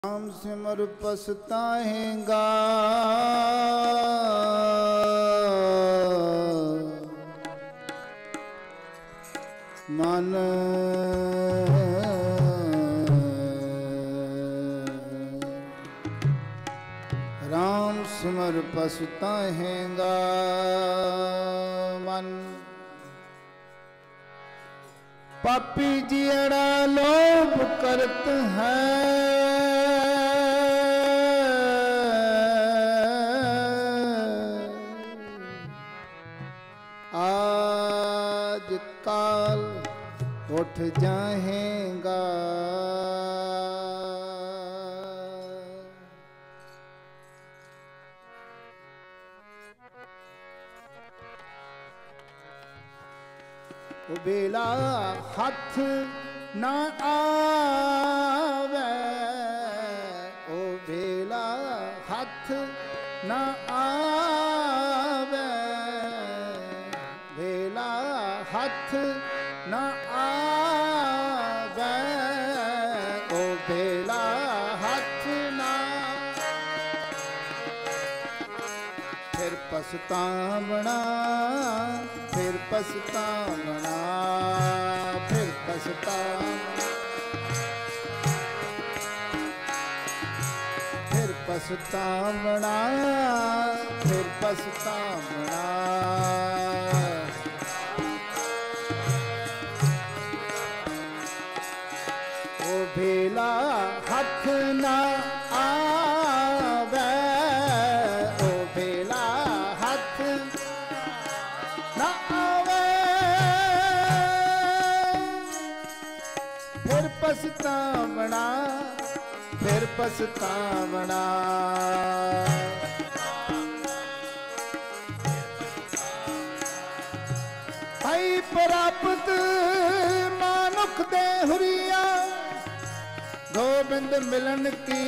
नाम सिमर पछताएगा मन राम सिमर पछताएगा मन पापी जियड़ा लोभ करत है आज काल उठ जाएगा बेला हाथ ना आवे ओ बेला हाथ ना आवे बेला हाथ ना आवे ओ बेला हाथ ना फिर पछतावना फिर पछतावना फिर पछतावना फिर पछतावना फिर पछतावना ओ भेला हाथ ना आवे ओ भेला हाथ ना आवे फिर पछतावना फिर पछतावना हाई प्राप्त मानुख दे हुरिया गोबिंद मिलन की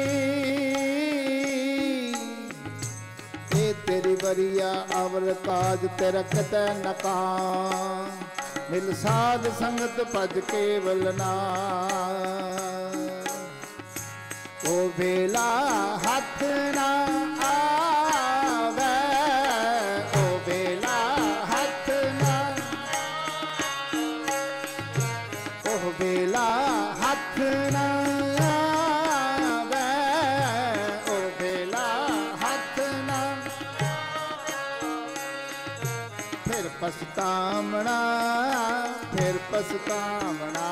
तेरी वरिया अवर काज तेरा कतै नकान मिल साध संगत भज केवल नाम ओ बेला हाथ ना आवे ओ बेला हाथ ना ओ बेला हाथ ना आवे ओ बेला हाथ ना फिर पछतावना फिर पछतावना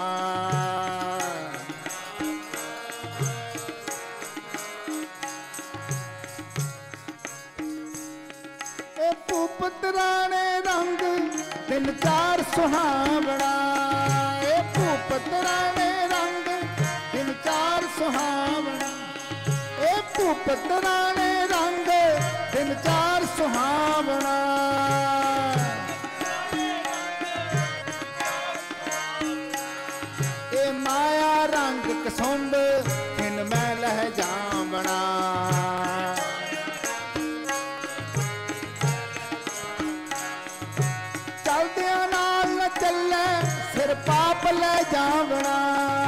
ए भूपतरा ने रंग दिन चार सुहावना ए भूपतरा ने रंग दिन चार सुहावना ए भूपतरा ने रंग दिन चार सुहावना माया रंग कसुंब इन मैं लह जावना चलदिया नाल न चले सिर पाप ले जावना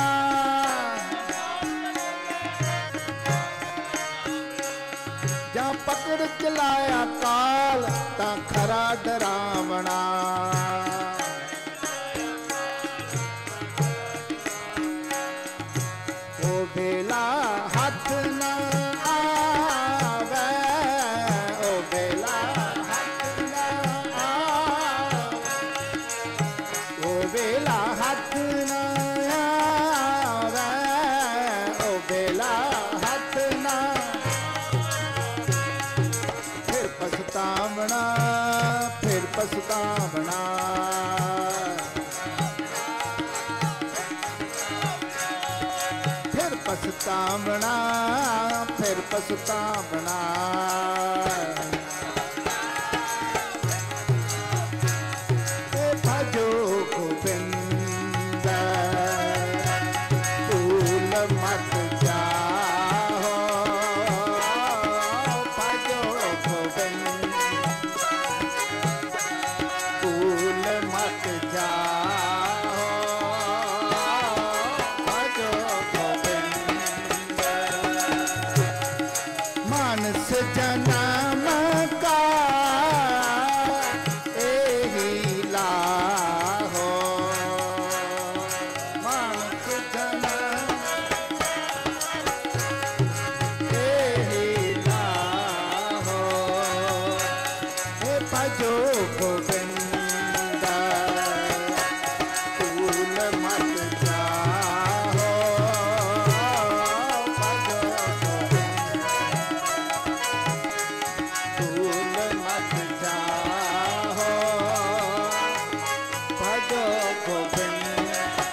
जा पकड़ चलाया काल ता खरा डरावना बेला हाथ ना आवे ओ बेला हाथ ना आवे ओ बेला हाथ ना आवे ओ बेला हाथ ना फिर पछतावना फिर पछतावना पछतावना फिर पछतावना भजो गोविंद भूल मत जाओ भजो गोविंद भूल मत जाओ भजो गोविंद जन्म का एही लाहो, मानस जन्म एही लाहो, भजो गोविंदा तूल मत जाहो, भजो तूल मत जाहो, भजो गोविंद।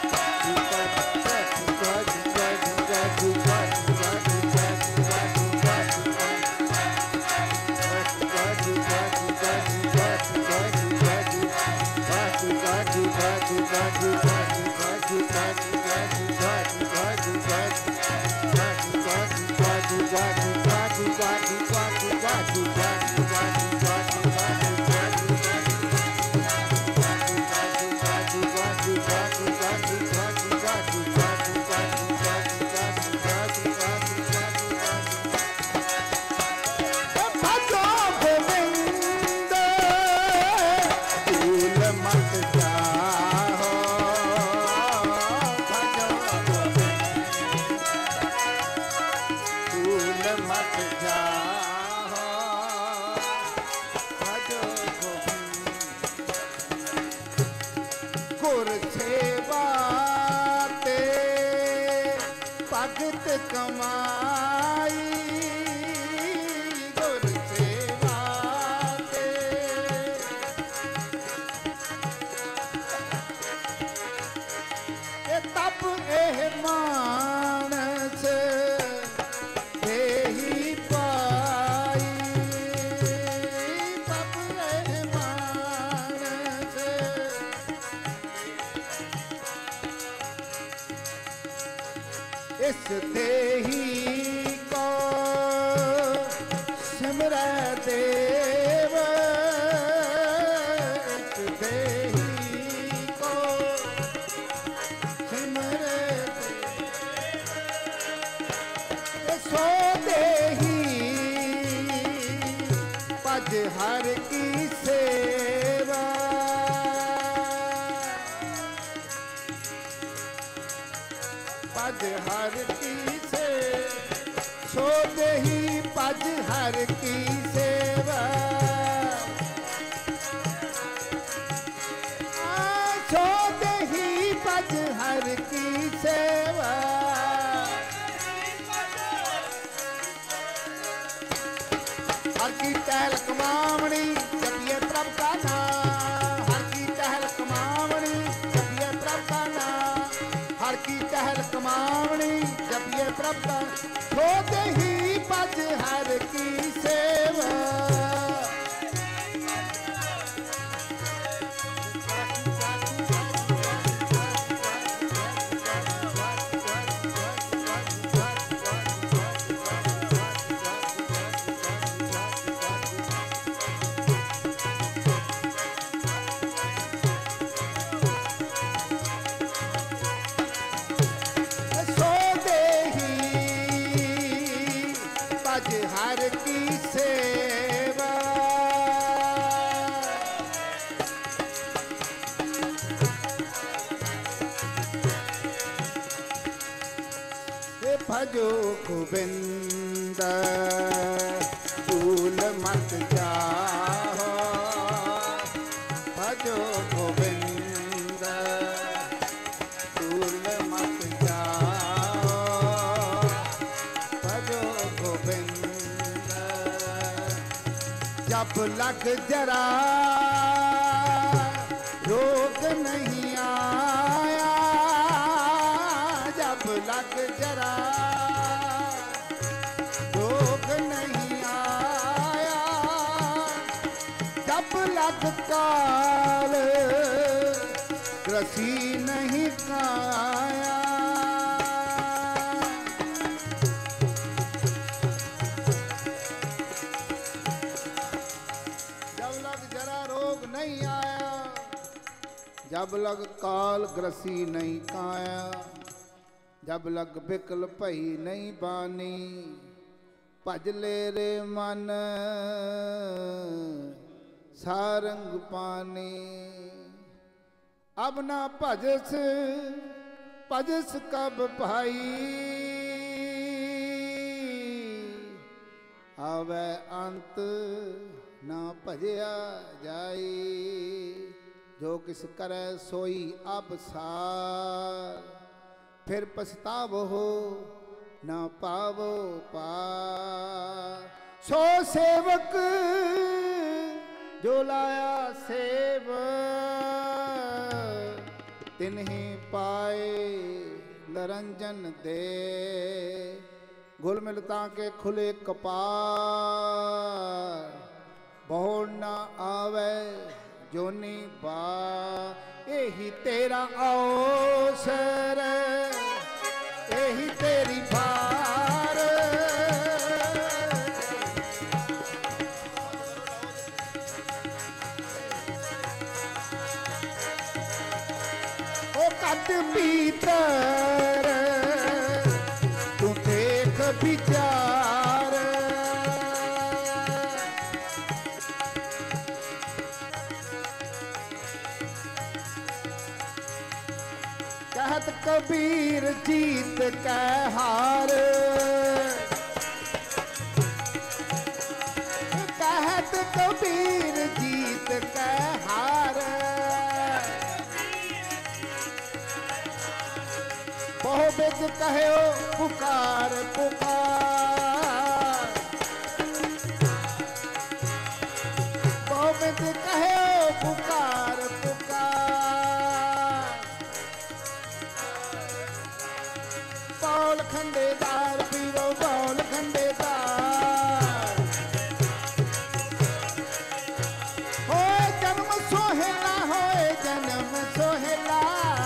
गुर सेवा ते भगत कमाई, गुर सेवा ते तप एह मानस देही पाई, तप एह मानस इस देही को सिमरै देव, इस देही को सिमरै देव, सो देही भज हर की सेवा, भज हर की से सो देही भज हर की सेवा, सो देही भज हर की सेवा, हर की टहल कमावणी जपिए प्रभ का नाम, हर की टहल कमावणी जपिए प्रभ का नाम, हर की टहल कमावणी जपिए प्रभ का, सो देही भज हर की सेवा, हर की सेवा, भजो गोविंद भूल मत जाओ, भजो गोविंद भूल मत जाओ, भजो गोविंद। जब लग जरा रोग नहीं आया, जब लग जरा रोग नहीं आया, जब लग काल ग्रसी नहीं काया, नहीं आया, जब लग काल ग्रसी नहीं काया, जब लग बिकल भई नहीं बानी, भज ले रे मन सारंग पानी। अब ना भजस भजस कब भाई, आवे अंत ना भजया जाई। जो किस करे सोई अब सार, फिर पछतावो ना पावो पार। सो सेवक जो लाया सेव, तिन्हीं पाए निरंजन दे। घुल मिलता के खुले कपार, बहु न आवे जोनी बा। यही तेरा अवसर, यही तेरी बार। ओ कद भीतर तू देख विचार। कहत कबीर जीत कै हार, कहत कबीर जीत कै हार। बहु बिद कहो पुकार पुकार, बहु बिद कहो पुकार पुकार। बौल खंडेदार पीरो बौल खंडेदार, होए जन्म सोहेला होए जन्म सोहेला।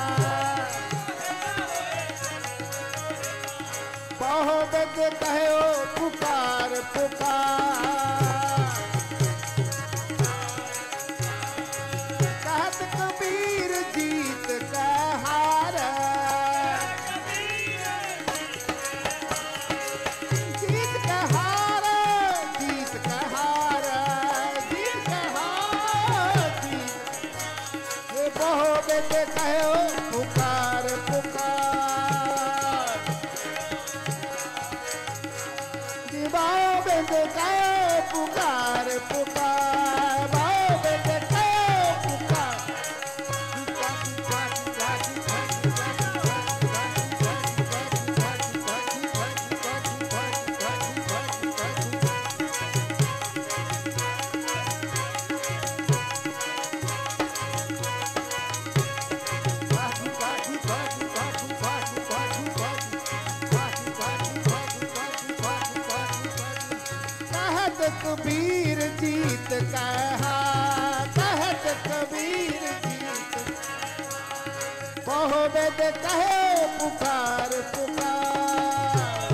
बहु बिद कहो पुकार पुकार, कहत कबीर जीत कै हार। जीत कै हार, जीत कै हार, जीत कै हार, जीत। ये बहु बिद कहो पुकार पुकार, बाबा बिद कहो पुकार पुकार, बाबा बिद कहो पुकार। कहत कबीर जीत कै हार, कहत कबीर जीत। बहु बिद कहो पुकार पुकार,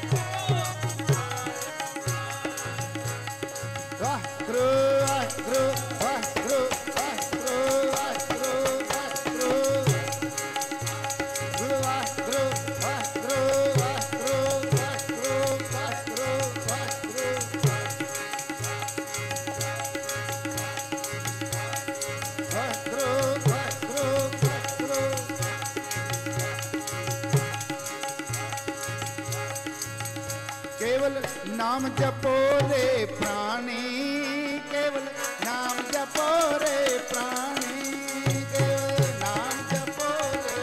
वाहिगुरु वाहिगुरु वाहिगुरु वाहिगुरु वाहिगुरु वाहिगुरु, गुरु वाहिगुरु वाहिगुरु वाहिगुरु वाहिगुरु वाहिगुरु वाहिगुरु। केवल नाम जपो रे प्राणी, केवल नाम जपो रे प्राणी, केवल नाम जपो रे।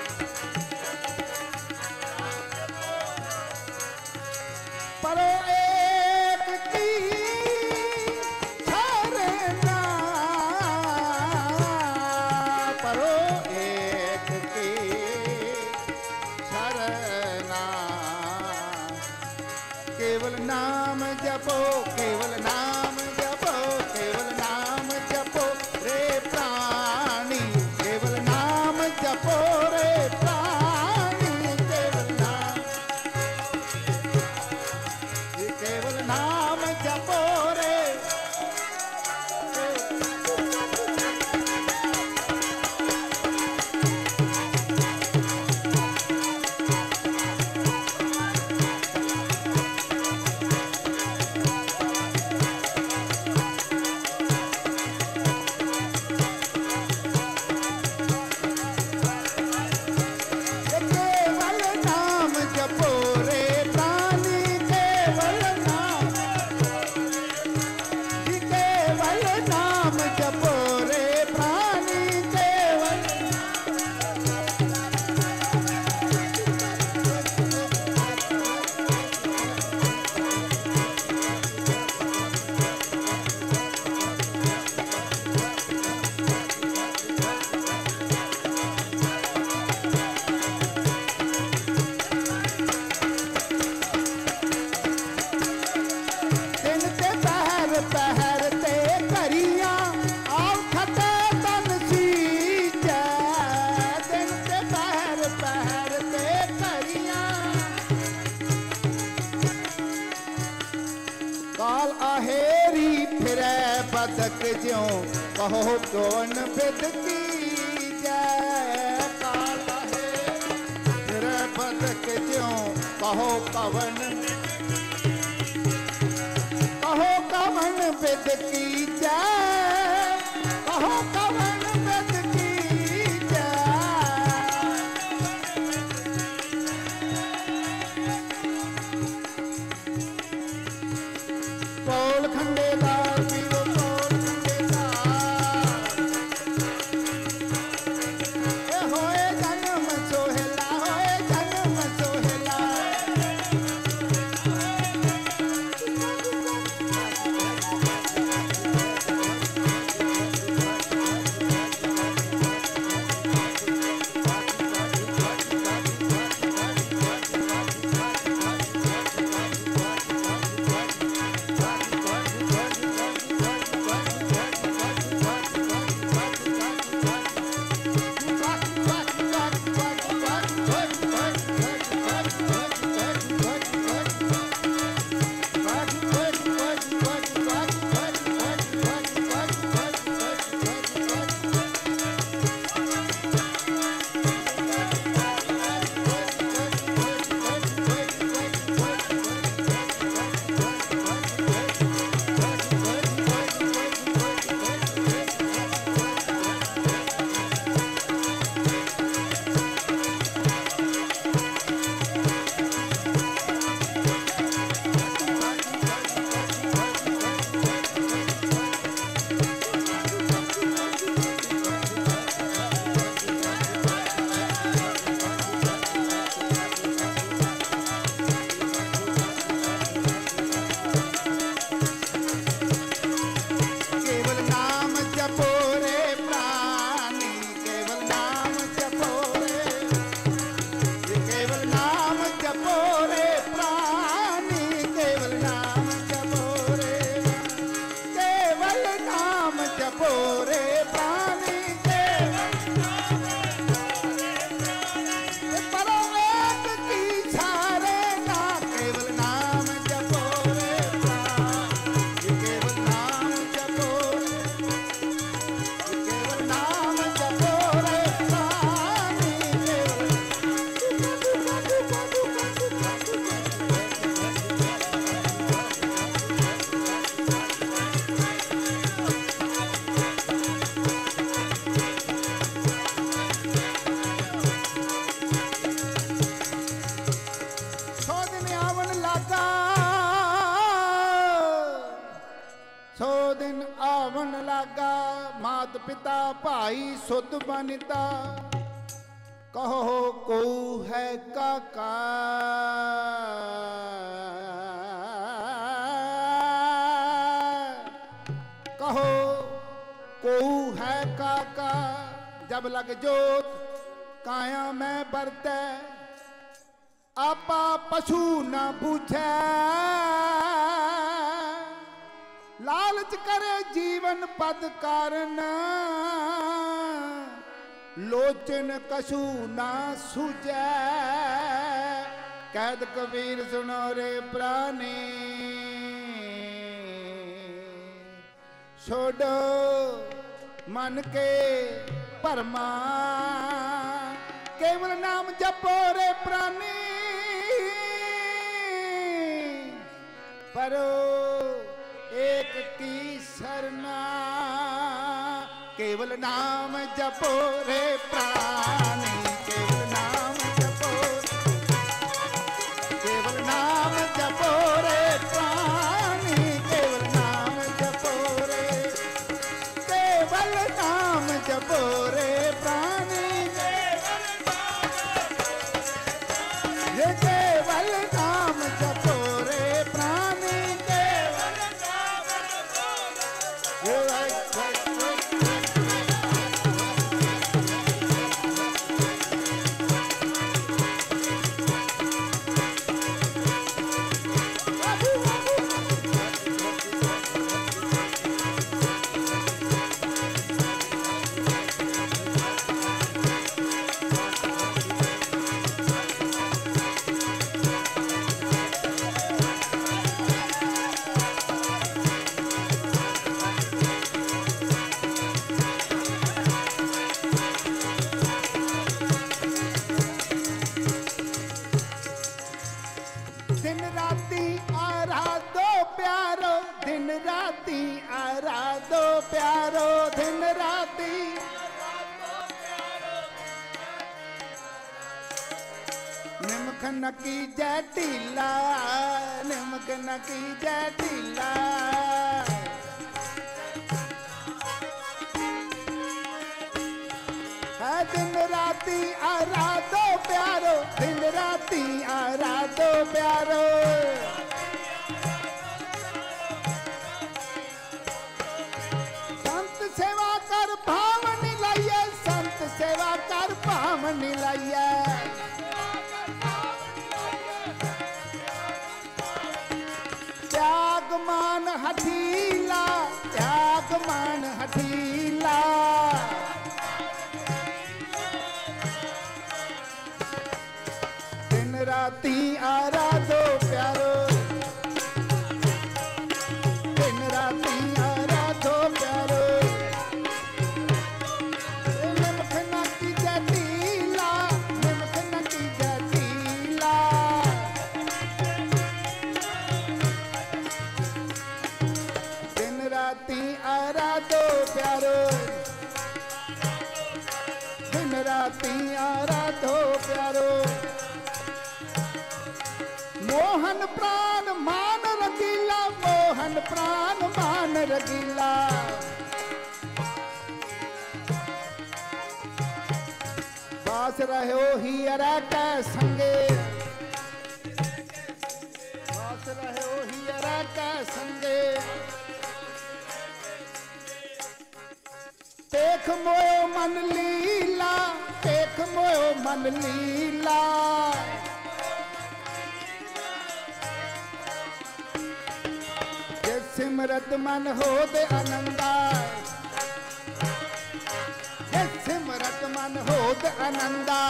परो एक की छरना, परो एक की छरना। केवल नाम जपो, केवल नाम जपो, केवल नाम जपो रे प्राणी, केवल नाम जपो रे प्राणी। केवल नाम, केवल नाम जपो रे। काल आहेरी फिरै बदक ज्यों कहो कौन बिद की जय। काल आहेरी फिरै बदक ज्यों कहो कवन बिद की जय। कहो कवन बिद की जय। पौल खंडेदार पीरो पौल खंडेदार ए होए जन्म सोहेला होए जन्म सोहेला। पिता भाई सुध बनिता कहो को है काका। कहो को है काका जब लग जोत काया में बरतै आपा पशु न पूछै। लालच करे जीवन पद कारण लोचन कछु ना सूझै। कैद कबीर सुनो रे प्राणी छोड़ो मन के परमा केवल नाम जपो रे प्राणी परो एक की सरना। केवल नाम जपो रे प्राणी केवल नाम जपो। केवल नाम जपो रे प्राणी केवल नाम जपो रे। केवल नाम जपो रे प्राणी ये केवल नाम जपो रे प्राणी। दिन राती आराधो प्यारो, दिन राती आराधो प्यारो, दिन राती निमक नकी जय ढीला, निमक नकी जय ढीला। दिन राती आराधो प्यारो, दिन राती आराधो प्यारो। संत सेवा कर भावन लाइए, संत सेवा कर भावन लाइए। त्यागमान हठीला, त्यागमान हठीला। दिन राती आराधो प्यारो, दिन राती आराधो प्यारो। निमक नकी जय ढीला, निमक नकी जय ढीला। दिन राती आराधो प्यारो, दिन राती आराधो प्यारो। मोहन प्राण मान रगीला, मोहन प्राण मान रगीला। बास रहो ही अरे कै संगे, बास रहो ही अरे कै संगे। देख मोयो मन लीला, देख मोयो मन लीला। सिमरत मन हो दे आनंदा, सिमरत मन हो दे आनंदा।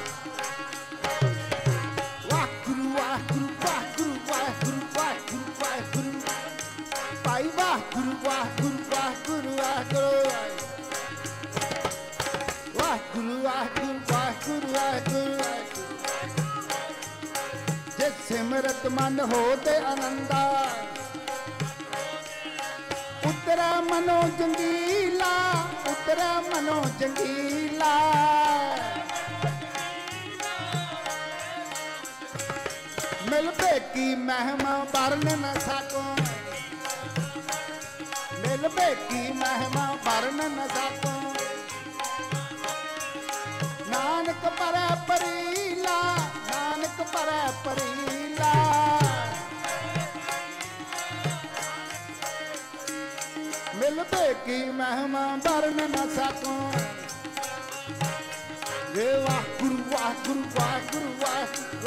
वाहगुरु वाहगुरु वाहगुरु वाहगुरु वाहगुरु वाहगुरु, भाई वाहगुरु वाहगुरु वाहगुरु वाहगुरु, वाहगुरु वाहगुरु वाहगुरु वाहगुरु। जिस सिमरत मन हो दे आनंदा, उतरा मनो जंगीला, उतरा मनो जंगीला। मिल बेकी महिमा वर्ण न सको, मिल बेकी महिमा वर्ण न सको। नानक परै परीला, नानक परै परीला। मिलते की महिमा वर्ण न सको। वे वाहगुरु वाहगुरु वाहगुरु वाहगुरु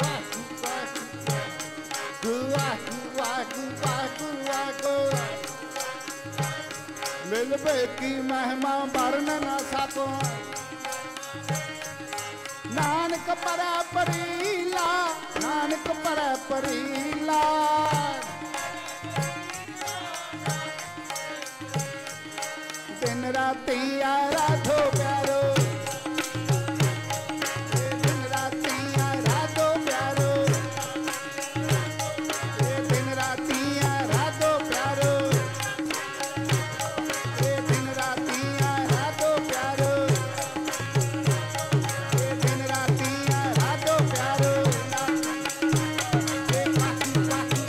वाहगुरु वाहगुरु वाहगुरु वाहगुरु वाहगुरु। मिलते की महिमा वर्ण न सको। नानक परै परीला, नानक परै परीला। दिन राती आराधो प्यारो, दिन राती आराधो प्यारो, दिन राती आराधो प्यारो, दिन राती आराधो प्यारो, दिन राती आराधो प्यारो। वाहगुरु वाहगुरु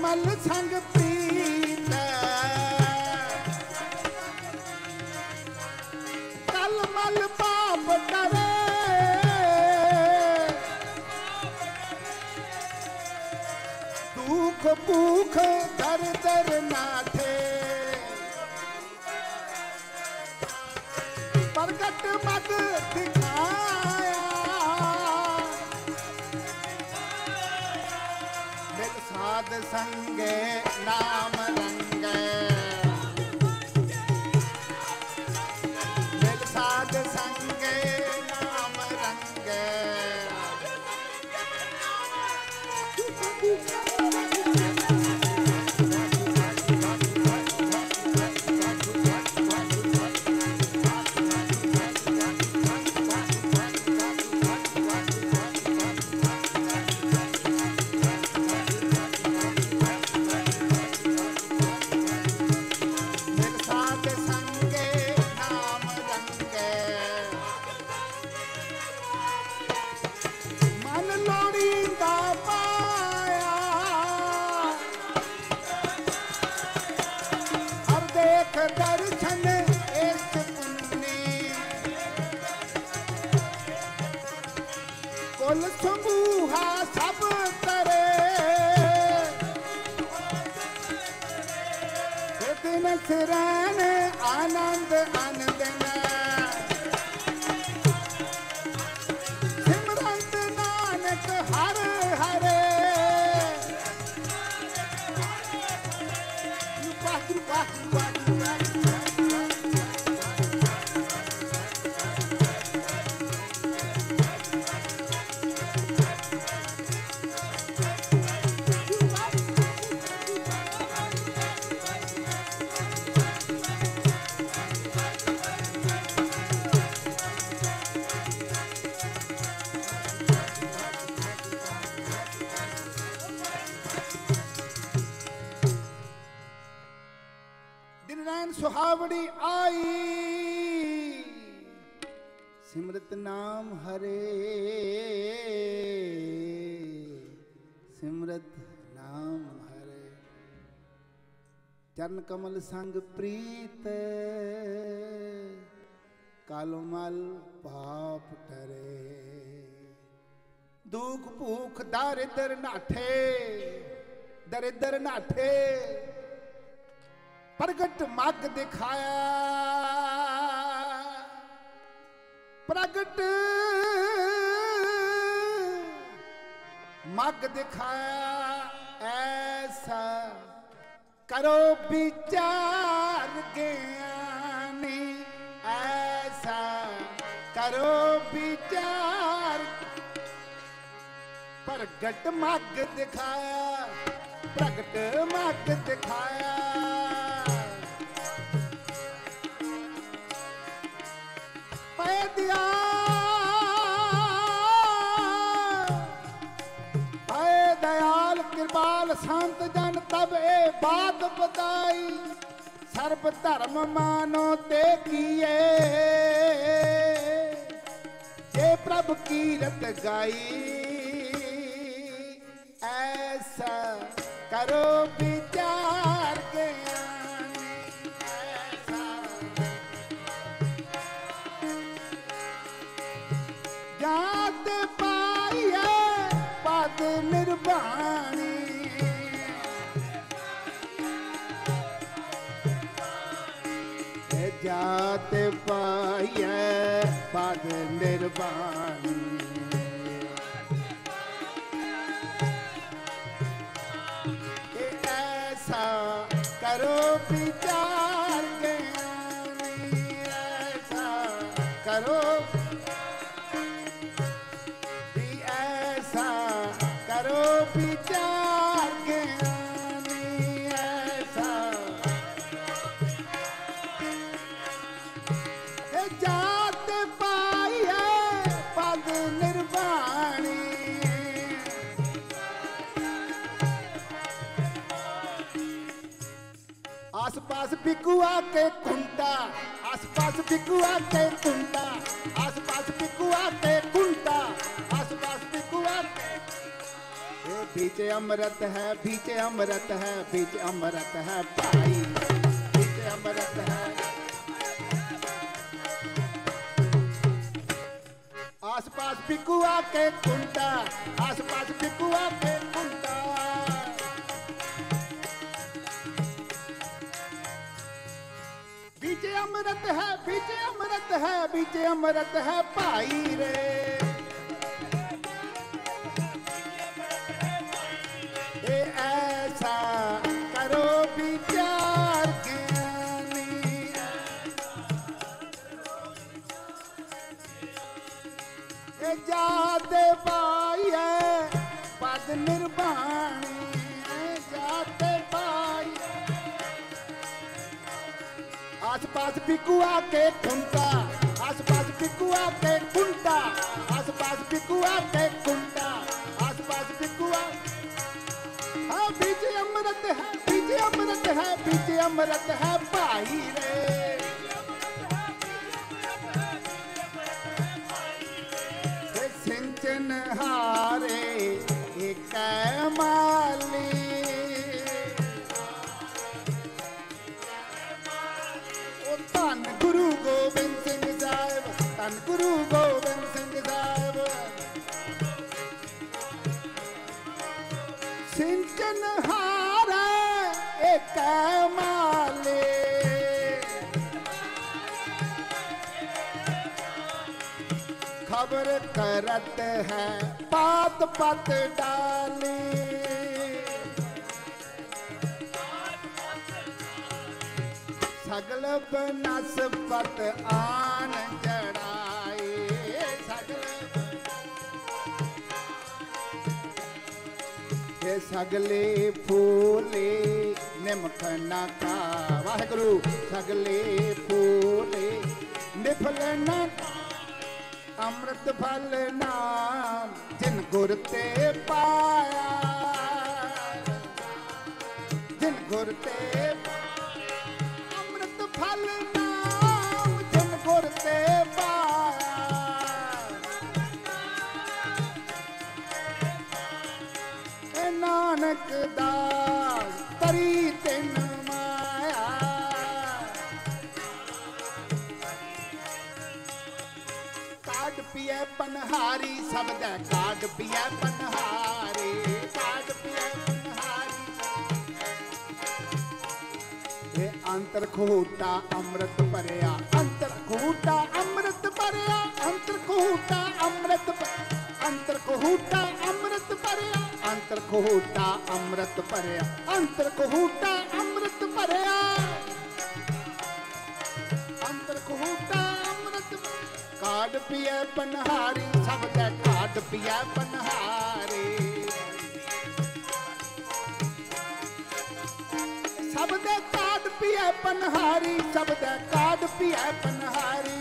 मल संग प्रीत कल मल पाप डरे दुख भूख दर दर नाठे प्रगट मग दिखाया मिल साध संगे नाम रंगे मिल साध संगे नाम रंगे दर्शन एक पुन्नी कुल समूहा सब करे दिन सिरन आनंद आनंदन सिमरंत नानक हर हरे सुहावड़ी आई सिमरत नाम हरे सिमरत नाम हरे चरण कमल संग प्रीत कालो मल पाप टरे दुख भूख दारिद्र नाठे प्रगट मग दिखाया प्रगट मग दिखाया ऐसा करो विचार ज्ञानी ऐसा करो विचार प्रगट मग दिखाया प्रगट मग दिखाया दिया दयाल कृपाल संत जन तब ए बात बताई सर्व धर्म मानो ते किए जे प्रभु कीरत गाई ऐसा करो विचार ज्ञानी ऐसा जात पाइए पद निर्वाणी जात पाइए पद निर्वाणी ऐसा करो विचार ज्ञानी ऐसा करो करो विचार ज्ञानी ऐसा जात पाइए पद निर्वाणी आस पास बिकुआ के कुंटा आस पास बिकुआ के कुंटा आस पास बिकुआ के कुंटा आस पास बिकुआ के बीच अमृत है, बीच अमृत है, बीच अमृत है भाई, बीच अमृत है। आस पास पिकुआ के कुंडा, आस पास पिकुआ के कुंडा, बीच अमृत है, बीच अमृत है, बीच अमृत है भाई रे। ए ऐसा करो विचार ज्ञानी, ए जाते पाइए पद निर्वाणी, जाते पाइए। आस पास पिकुआ के कुंडा, आस पास पिकुआ के कुंडा, आस पास पिकुआ के कुंडा, आस पास पिकुआ। हाँ बीच अमृत है, बीच अमृत है, बीच अमृत है भाई रे। सिंचन हारे एक माली, ओ धन गुरु गोबिंद सिंह साहिब, धन गुरु गोबिंद सिंह साहिब। सिंचन हारा एक माली, खबर करत है पात पात डाली, सगल बनस्पत आन जड़ाए, सगल ये सगले फूले निमखना का, वाहेगुरु सगले फूले निफलना, अमृत फल नाम जिन गुर ते पाया, जिन गुर ते अमृत फल नाम जिन गुर ते पाया। ए नानक दास तरी तिन माया, काड पिए पनहारी सबद काड पिए पनहारी, काड पिए पनहारी। ये अंतर खूटा अमृत भरिया, अंतर खूटा अमृत भरिया, अंतर खूटा अमृत, अंतर खूटा अमृत भरिया, अंतर खूटा अमृत भरिया, अंतर खूटा अमृत भरिया, अंतर खूटा अमृत। काड पिए पनहारी सबद काड पिए पनहारी, सबद काड पिए पनहारी, सबद काड पिए पनहारी।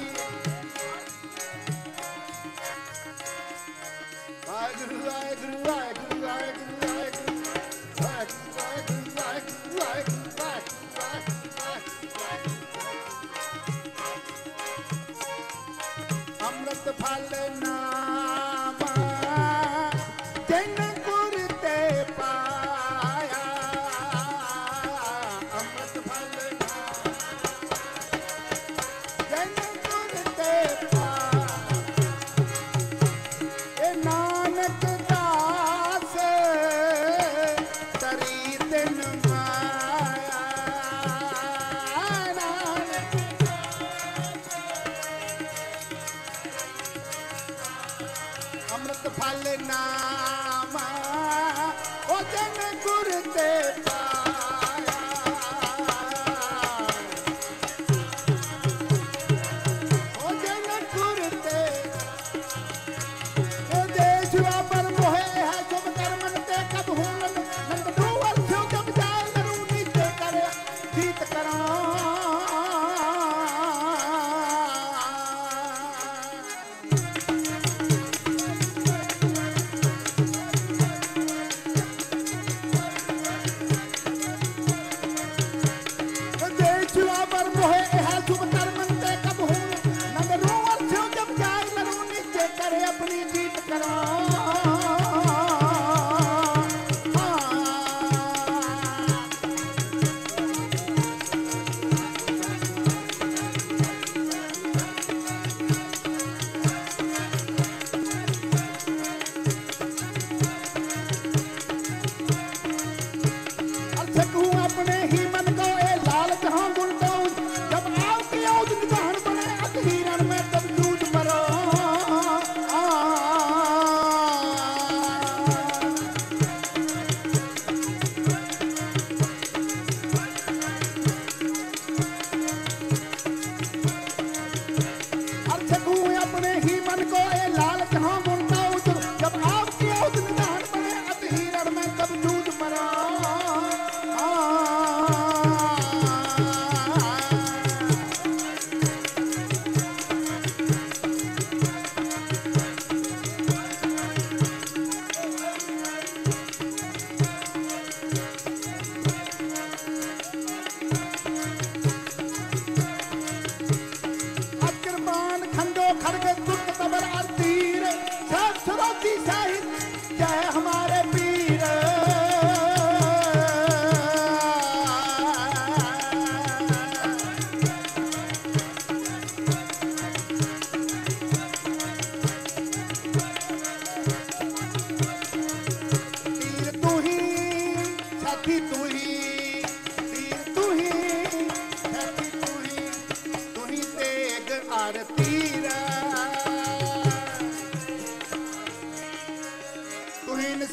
वाहेगुरु वाहेगुरु वाहेगुरु वाहेगुरु वाहेगुरु वाहेगुरु वाहेगुरु वाहेगुरु वाहेगुरु। अमृत फल नाम जिन गुर ते पाया, अमृत फल नाम जिन गुर ते पाया। ए नानक दास तरी तिन माया, अमृत फल नाम ओ जन गुर ते पाया, ओ जन गुर ते। ओ देश पर मोहे है शुभ कर्मन ते कब हूँ नंद डूवर थियो जब जाए नरू नीचे करे जीत करा।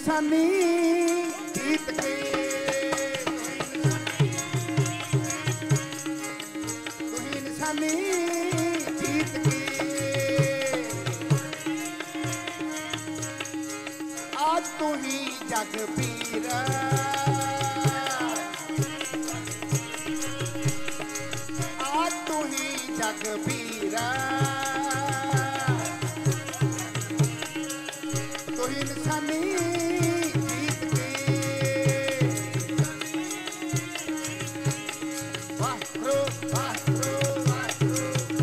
निशानी जीत के, तू ही निशानी जीत के। आज तू ही जगबीर, आज तू ही जगबीर, तू ही निशानी जीत के। वाहरो वाहरो वाहरो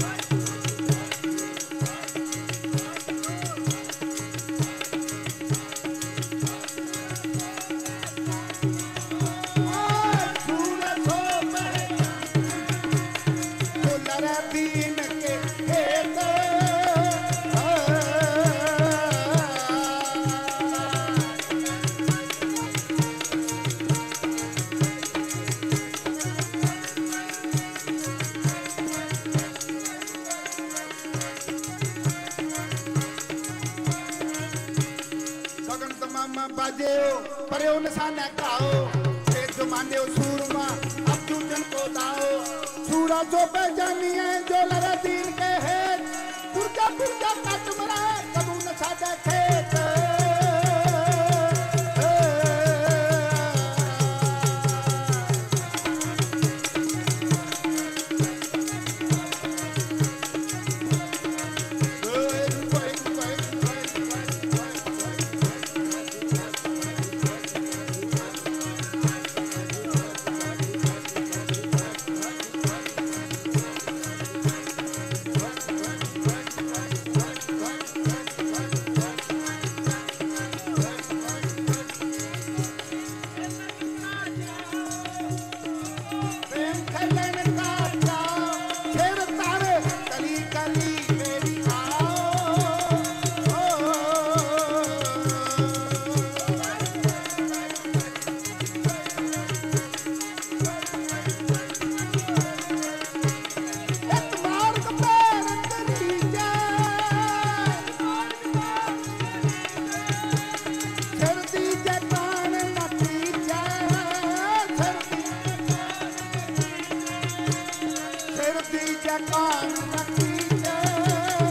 सूरज हो मैं दुलर दीन के हेत, सगन तमामा बाजेओ परेओ निशाना खाओ, तेज जो माने सूरमा अब जूझन को दाओ। सूरा जो पहचानी है जो लड़ा दीन के है, पुरजा पुरजा कट मरा कबू न साडा खेत। प्रेम खेलन का जाओ, शेर तारे कली कली मेरी आओ। एक मार्ग पैर कली जाए, शेर दी जगान नटी जाए, शेर दी जगान नटी जाए।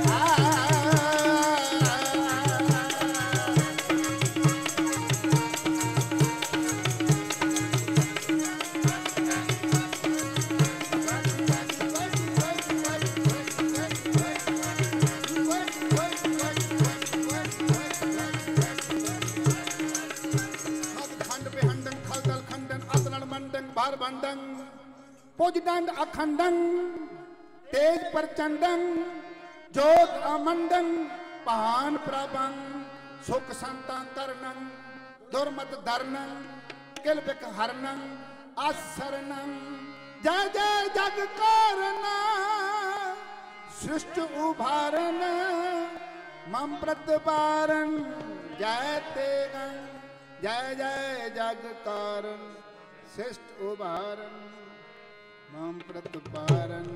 खंड बेहंडन खलदल खंडन अतरण मंडन बार बंडन पुजदंड अखंडन तेज प्रचंडन जोत अमंडन पहान प्रभं सुख संता करनन दुर्मत धरनन किलबिक हरनन आसरनन। जय जय जग करना सृष्ट उभारन मम प्रतिपारन जय तेगन। जय जय जग कारण सृष्ट उभारन मम प्रतिपारन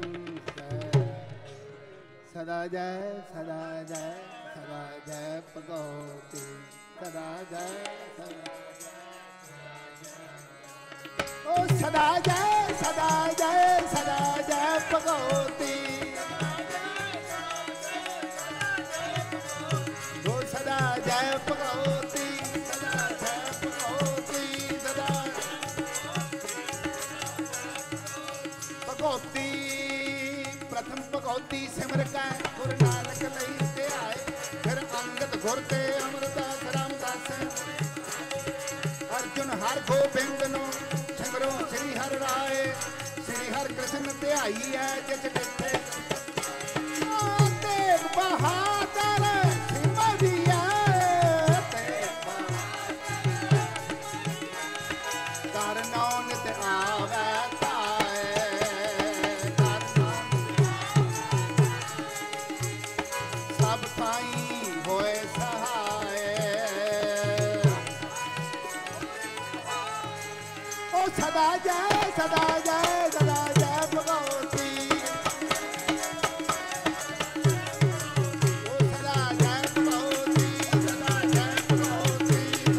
सदा जय सदा जय सदा जय भगवती सदा जय ओ सदा जय सदा जय सदा जय भगवती ओ सदा जय भगवती सदा जय भगवती सदा भगवती। प्रथम भगवती सिमर का गुरु नानक लई ते आए, फिर अंगद गुर ते अमरदास रामदास। अर्जुन हर गोबिंद नो सिमरो श्री हर राय, श्री हर कृष्ण ते आई है जिस डिठे। तेग बहादुर सिमरिया करनौ नित आवे ताए, सब थाई होए सहाय। ओ सदा जय सदा जय सदा जय भगवती। ओ सदा जय भगवती सदा जय भगवती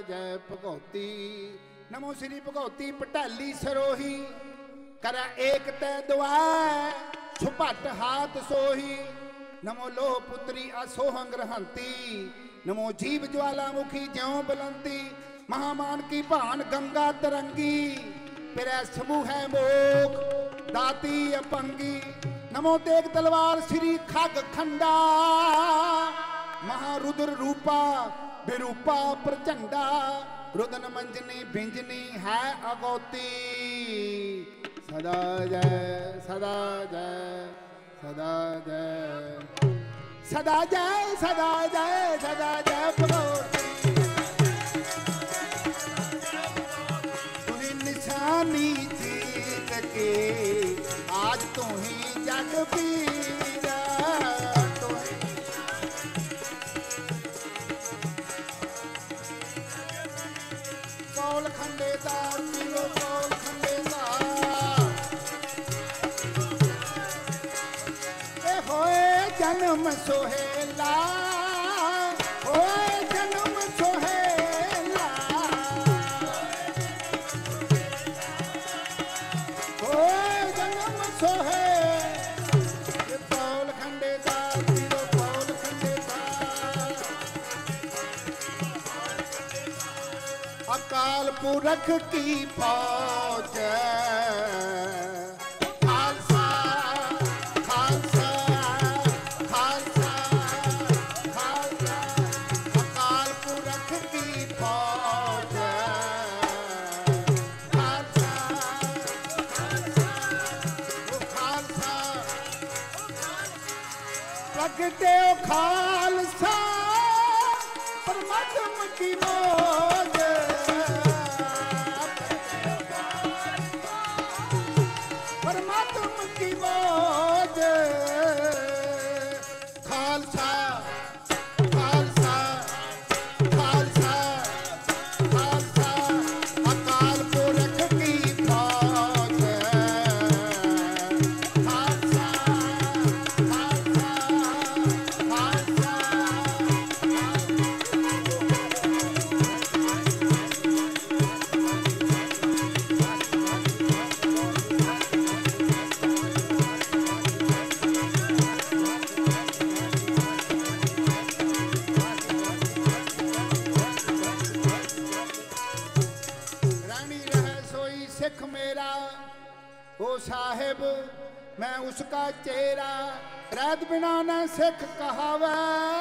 जय भगौती। नमो श्री भगौती पटाली सरोही करा एक तै दुआए छुपट हाथ सोही। नमो लोह पुत्री असोहंग रहंती नमो जीव ज्वालामुखी ज्यों बुलंती। महामान की भान गंगा तरंगी फिर समूह है मोख दाती अपंगी। नमो तेग तलवार श्री खग खंडा महारुद्र रूपा विरूपा प्रचंडा। रुदन मंजनी भिंजनी है अगौती। सदा जय सदा जय सदा जय सदा जय सदा जय सदा जय भगवती। तुही निशानी जीत के आज तुही जग पीरा। कौल खंडेदार पीरो कौल खंडेदार ए होए जन्म सोहेला होए जन्म सोहेला होए जन्म सोहे। कौल खंडेदार पीरो कौल खंडेदार अकाल पुरख की फौज खालसा खालसा खालसा खालसा। अकाल पुरख की फौज खालसा खालसा प्रगटे खालसा परमात्म की मौज। परमात्म की मौज खालसा खालसा खालसा खालसा। अकाल पुरख की फौज खालसा खालसा खालसा। सिख मेरा ओ साहिब मैं उसका चेहरा। रैत बिना न सिख कहावे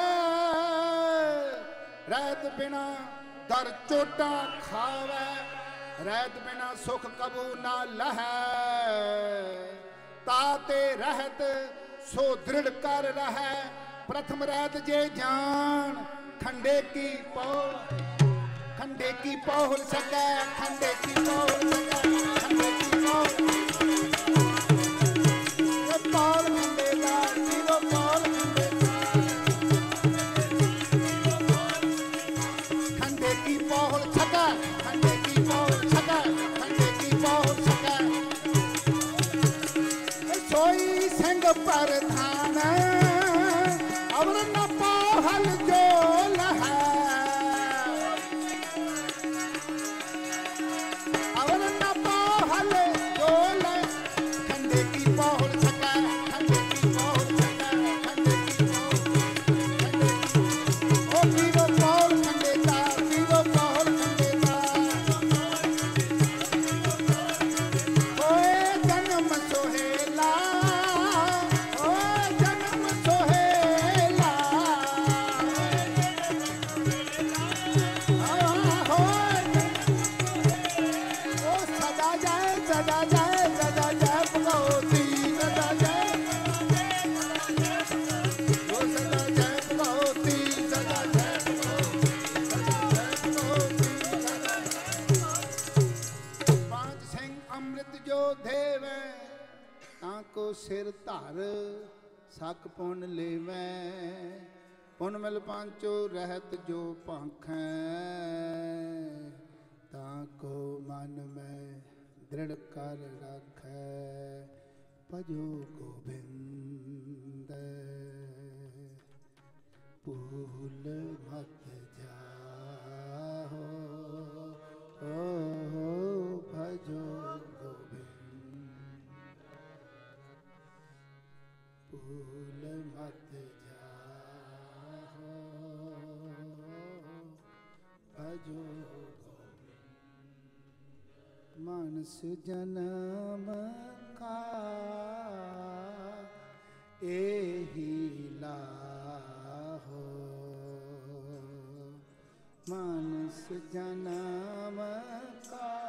रैत बिना दर चोटा खावे। रैत बिना सुख कबू ना लहै ताते रहत सो दृढ़ कर रहे। प्रथम रैत जे जान खंडे की पौल खंडे की पौल सके खंडे की पौल सके खंडे की पौल। पौल खंडेदार पीरो पौल खंडेदार खंडे की पौल सके खंडे की पौल सके खंडे की पौल सके। सोई संग प्रधान अवर न पौहल जो लहै। को सिर धर सक पुन लेवै। पुन मिल पांचो रहत जो पाखै ताको मन में दृढ़ कर रखै। भजो गोविंद भूल मत जाओ मानस जन्म का एही लाहो, मानस जन्म का